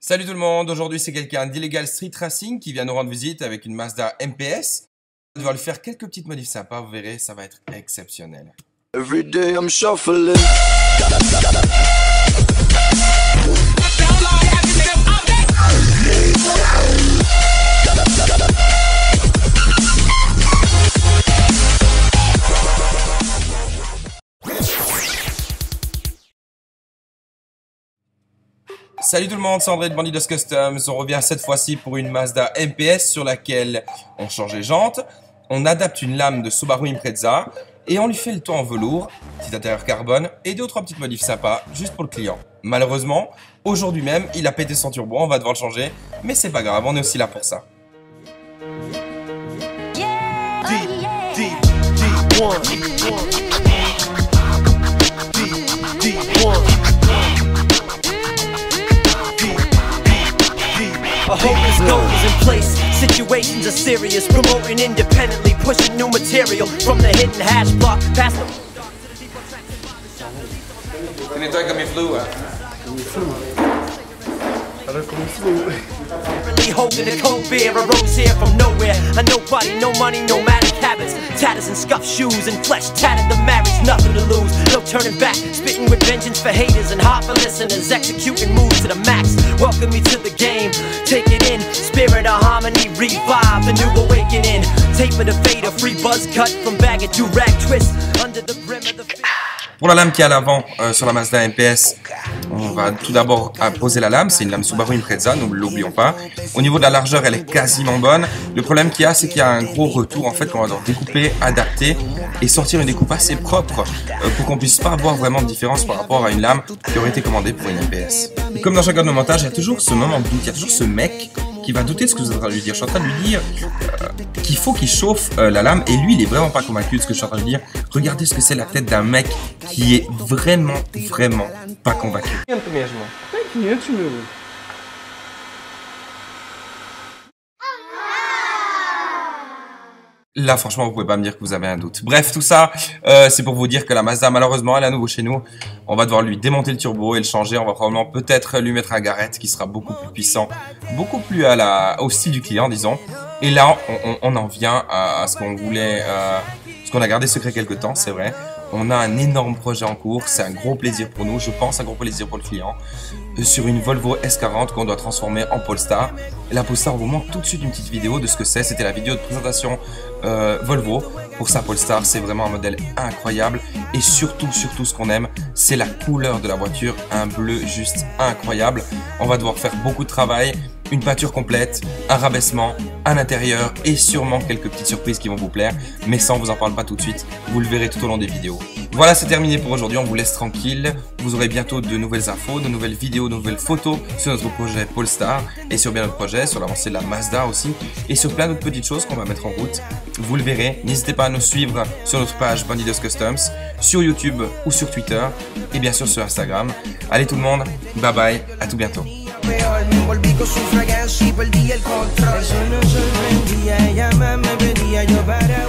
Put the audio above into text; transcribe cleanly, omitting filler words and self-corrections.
Salut tout le monde, aujourd'hui c'est quelqu'un d'Illegal Street Racing qui vient nous rendre visite avec une Mazda MPS. On va devoir lui faire quelques petites modifs sympas, vous verrez, ça va être exceptionnel. Every day I'm shuffling. Salut tout le monde, c'est André de Bandidos Customs. On revient cette fois-ci pour une Mazda MPS sur laquelle on change les jantes, on adapte une lame de Subaru Impreza et on lui fait le toit en velours, petit intérieur carbone et 2 ou 3 petites modifs sympas juste pour le client. Malheureusement, aujourd'hui même, il a pété son turbo, on va devoir le changer, mais c'est pas grave, on est aussi là pour ça. A hopeless goal is in place, situations are serious, promoting independently, pushing new material from the hidden hash block past the... Te nettoie comme il flou, hein? Really holding a cold beer, a rose here from nowhere. A nobody, no money, nomadic habits. Tatters and scuffed shoes and flesh tattered the marriage, nothing to lose. No turning back, spitting with vengeance for haters and heart for listeners. Executing moves to the max. Welcome me to the game, take it in. Spirit of harmony, revive the new awakening. Taper the fade, a free buzz cut from bag of do-rag twist. Under the brim of the... Pour la lame qui est à l'avant sur la Mazda MPS, on va tout d'abord poser la lame. C'est une lame Subaru Impreza, nous ne l'oublions pas. Au niveau de la largeur, elle est quasiment bonne. Le problème qu'il y a, c'est qu'il y a un gros retour en fait qu'on va devoir découper, adapter et sortir une découpe assez propre pour qu'on puisse pas avoir vraiment de différence par rapport à une lame qui aurait été commandée pour une MPS. Et comme dans chaque de nos montages, il y a toujours ce moment de doute, il y a toujours ce mec qui va douter de ce que vous êtes en train de lui dire. Je suis en train de lui dire qu'il faut qu'il chauffe la lame et lui il est vraiment pas convaincu de ce que je suis en train de lui dire. Regardez ce que c'est la tête d'un mec qui est vraiment pas convaincu. Là, franchement, vous pouvez pas me dire que vous avez un doute. Bref, tout ça, c'est pour vous dire que la Mazda, malheureusement, elle est à nouveau chez nous. On va devoir lui démonter le turbo et le changer. On va probablement peut-être lui mettre un Garrett qui sera beaucoup plus puissant, beaucoup plus au style du client, disons. Et là, on en vient à ce qu'on voulait, ce qu'on a gardé secret quelque temps, c'est vrai. On a un énorme projet en cours, c'est un gros plaisir pour nous, je pense un gros plaisir pour le client, sur une Volvo S40 qu'on doit transformer en Polestar. Et la Polestar, on vous montre tout de suite une petite vidéo de ce que c'est, c'était la vidéo de présentation Volvo pour sa Polestar, c'est vraiment un modèle incroyable et surtout ce qu'on aime, c'est la couleur de la voiture, un bleu juste incroyable. On va devoir faire beaucoup de travail, une peinture complète, un rabaissement, un intérieur et sûrement quelques petites surprises qui vont vous plaire, mais ça on vous en parle pas tout de suite, vous le verrez tout au long des vidéos. Voilà, c'est terminé pour aujourd'hui, on vous laisse tranquille, vous aurez bientôt de nouvelles infos, de nouvelles vidéos, de nouvelles photos sur notre projet Polestar et sur bien notre projet, sur l'avancée de la Mazda aussi et sur plein d'autres petites choses qu'on va mettre en route. Vous le verrez, n'hésitez pas à nous suivre sur notre page Bandidos Customs, sur YouTube ou sur Twitter et bien sûr sur Instagram. Allez tout le monde, bye bye, à tout bientôt. Me envolví con su fragancia y perdí el control. Eso no sorprendía, ella más me pedía yo para